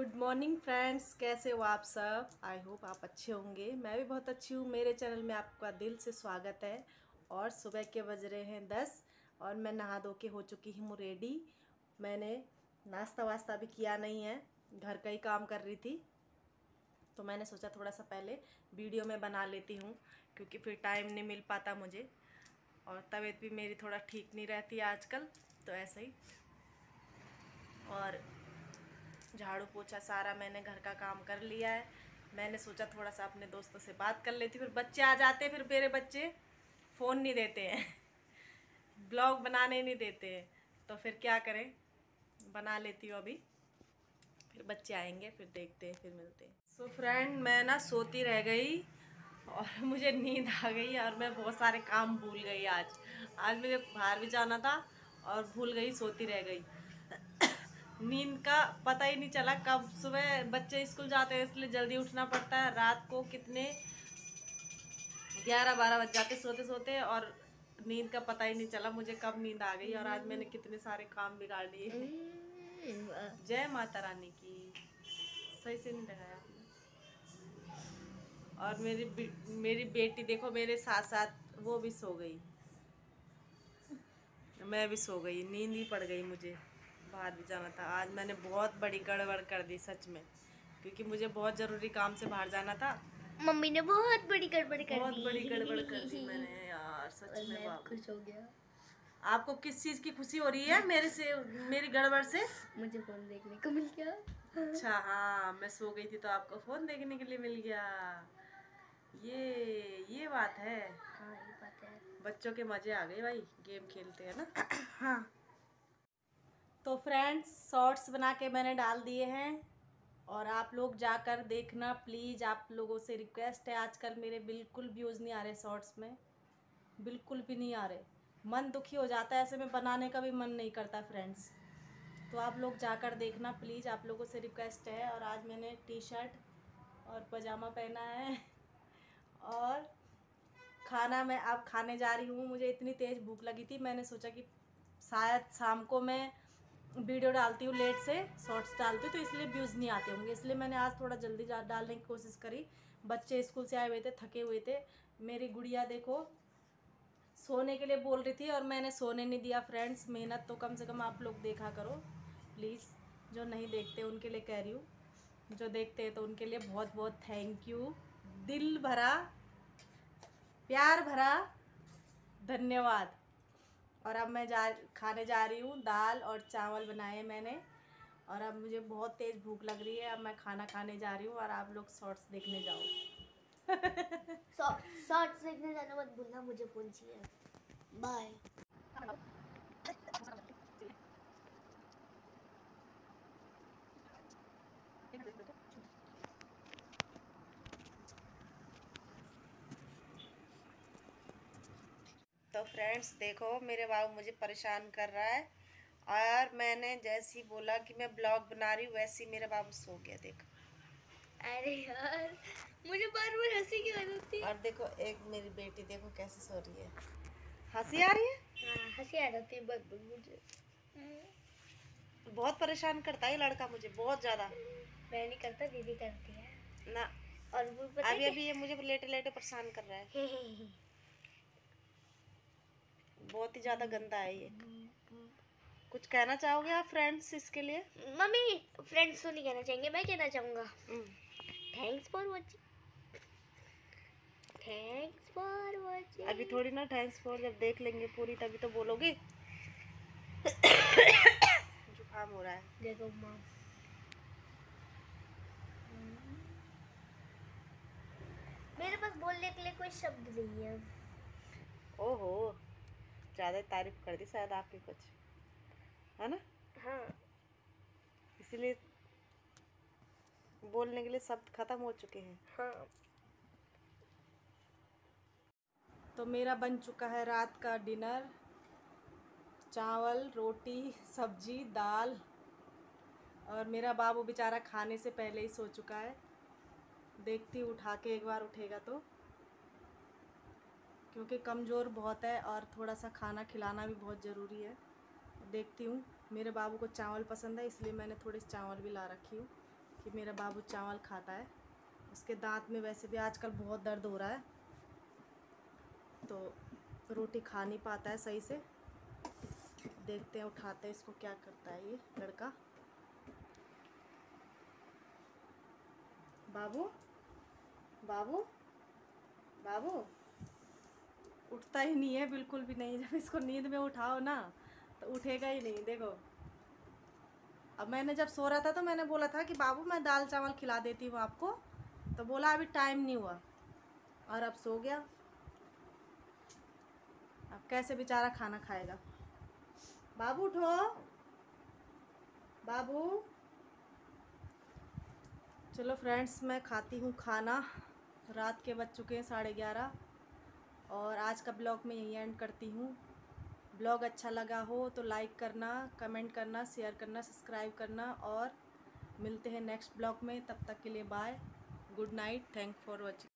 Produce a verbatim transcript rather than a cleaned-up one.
Good morning friends, कैसे हो आप सब। आई होप आप अच्छे होंगे। मैं भी बहुत अच्छी हूँ। मेरे चैनल में आपका दिल से स्वागत है। और सुबह के बज रहे हैं दस और मैं नहा धो के हो चुकी हूँ रेडी। मैंने नाश्ता वास्ता भी किया नहीं है, घर का ही काम कर रही थी, तो मैंने सोचा थोड़ा सा पहले वीडियो में बना लेती हूँ, क्योंकि फिर टाइम नहीं मिल पाता मुझे। और तबीयत भी मेरी थोड़ा ठीक नहीं रहती आजकल, तो ऐसे ही। और झाड़ू पोछा सारा मैंने घर का काम कर लिया है। मैंने सोचा थोड़ा सा अपने दोस्तों से बात कर लेती, फिर बच्चे आ जाते, फिर मेरे बच्चे फ़ोन नहीं देते हैं ब्लॉग बनाने नहीं देते हैं, तो फिर क्या करें, बना लेती हूँ अभी, फिर बच्चे आएंगे, फिर देखते हैं, फिर मिलते हैं। सो so फ्रेंड, मैं ना सोती रह गई और मुझे नींद आ गई और मैं बहुत सारे काम भूल गई। आज आज मुझे बाहर भी जाना था और भूल गई, सोती रह गई नींद का पता ही नहीं चला कब सुबह बच्चे स्कूल जाते हैं, इसलिए जल्दी उठना पड़ता है। रात को कितने ग्यारह बारह बज जाते सोते सोते, और नींद का पता ही नहीं चला मुझे कब नींद आ गई। और आज मैंने कितने सारे काम बिगाड़ लिए। जय माता रानी की। सही से नहीं लगाया आपने। और मेरी मेरी बेटी देखो मेरे साथ साथ वो भी सो गई, मैं भी सो गई, नींद ही पड़ गई मुझे। बाहर भी जाना था आज, मैंने बहुत बड़ी गड़बड़ कर दी सच में, क्योंकि मुझे बहुत ज़रूरी काम से बाहर जाना था। मम्मी ने बहुत बड़ी गड़बड़ कर दी। बहुत बड़ी गड़बड़ कर दी मैंने यार, सच में। मैं खुश हो गया। आपको किस चीज़ की खुशी हो रही है मेरे से, मेरी गड़बड़ से? मुझे फोन देखने को मिल गया। अच्छा, हाँ, मैं सो गई थी तो आपको फ़ोन देखने के लिए मिल गया। ये ये बात है। हाँ, ये बात है। बच्चों के मज़े आ गए भाई, गेम खेलते हैं ना। हाँ। तो फ्रेंड्स, शॉर्ट्स बना के मैंने डाल दिए हैं और आप लोग जाकर देखना प्लीज़। आप लोगों से रिक्वेस्ट है, आजकल मेरे बिल्कुल व्यूज़ नहीं आ रहे शॉर्ट्स में, बिल्कुल भी नहीं आ रहे। मन दुखी हो जाता है, ऐसे में बनाने का भी मन नहीं करता फ्रेंड्स। तो आप लोग जाकर देखना प्लीज़, आप लोगों से रिक्वेस्ट है। और आज मैंने टी शर्ट और पजामा पहना है और खाना मैं अब खाने जा रही हूँ। मुझे इतनी तेज़ भूख लगी थी, मैंने सोचा कि शायद शाम को मैं वीडियो डालती हूँ लेट से, शॉर्ट्स डालती हूँ, तो इसलिए व्यूज़ नहीं आते होंगे, इसलिए मैंने आज थोड़ा जल्दी डालने की कोशिश करी। बच्चे स्कूल से आए हुए थे, थके हुए थे। मेरी गुड़िया देखो सोने के लिए बोल रही थी और मैंने सोने नहीं दिया। फ्रेंड्स, मेहनत तो कम से कम आप लोग देखा करो प्लीज़। जो नहीं देखते उनके लिए कह रही हूँ, जो देखते हैं तो उनके लिए बहुत बहुत थैंक यू। दिल भरा प्यार भरा धन्यवाद। और अब मैं जा खाने जा रही हूँ, दाल और चावल बनाए मैंने। और अब मुझे बहुत तेज़ भूख लग रही है, अब मैं खाना खाने जा रही हूँ और आप लोग शॉर्ट्स देखने जाओ शॉर्ट्स देखने जाना मत भूलना, मुझे फोन चाहिए। बाय। तो फ्रेंड्स देखो, मेरे बाबू मुझे परेशान कर रहा है और मैंने जैसे ही बोला कि मैं ब्लॉग बना रही हूँ, वैसे ही मेरा बाबू सो गया। देखो, अरे यार, मुझे बार बार हंसी क्यों आ जाती है। और देखो एक मेरी बेटी देखो कैसे सो रही है, हंसी आ रही है। हाँ, हंसी आ जाती है बस मुझे। बहुत परेशान करता है ये लड़का मुझे, बहुत ज़्यादा। मैं नहीं करता, दीदी करती है ना, और वो पता अभी अभी ये मुझे लेटे लेटे परेशान कर रहा है। बहुत ही ज़्यादा गंदा है ये। कुछ कहना चाहोगे आप फ्रेंड्स इसके लिए? मम्मी, फ्रेंड्स तो नहीं कहना चाहेंगे, मैं कहना चाहूँगा thanks for watching. Thanks for watching. अभी थोड़ी ना थैंक्स फॉर, जब देख लेंगे पूरी तभी तो बोलोगे जुकाम हो रहा है। देखो माँ, मेरे पास बोलने के लिए कोई शब्द नहीं है। ओहो, ज़्यादा तारीफ कर दी शायद आपकी कुछ, है ना? हाँ, इसीलिए बोलने के लिए शब्द खत्म हो चुके हैं। हाँ। तो मेरा बन चुका है रात का डिनर, चावल, रोटी, सब्जी, दाल। और मेरा बाबू बेचारा खाने से पहले ही सो चुका है। देखती हूँ उठा के एक बार उठेगा तो, क्योंकि कमज़ोर बहुत है और थोड़ा सा खाना खिलाना भी बहुत ज़रूरी है। देखती हूँ। मेरे बाबू को चावल पसंद है, इसलिए मैंने थोड़े चावल भी ला रखी हूँ। कि मेरा बाबू चावल खाता है। उसके दांत में वैसे भी आजकल बहुत दर्द हो रहा है, तो रोटी खा नहीं पाता है सही से। देखते हैं, उठाते हैं इसको, क्या करता है ये लड़का। बाबू बाबू बाबू उठता ही नहीं है, बिल्कुल भी नहीं। जब इसको नींद में उठाओ ना तो उठेगा ही नहीं। देखो, अब मैंने जब सो रहा था तो मैंने बोला था कि बाबू मैं दाल चावल खिला देती हूँ आपको, तो बोला अभी टाइम नहीं हुआ, और अब सो गया। अब कैसे बेचारा खाना खाएगा। बाबू उठो, बाबू। चलो फ्रेंड्स, मैं खाती हूँ खाना। रात के बज चुके हैं साढ़े ग्यारह, और आज का ब्लॉग मैं यहीं एंड करती हूँ। ब्लॉग अच्छा लगा हो तो लाइक करना, कमेंट करना, शेयर करना, सब्सक्राइब करना, और मिलते हैं नेक्स्ट ब्लॉग में। तब तक के लिए bye, good night, thank for watching.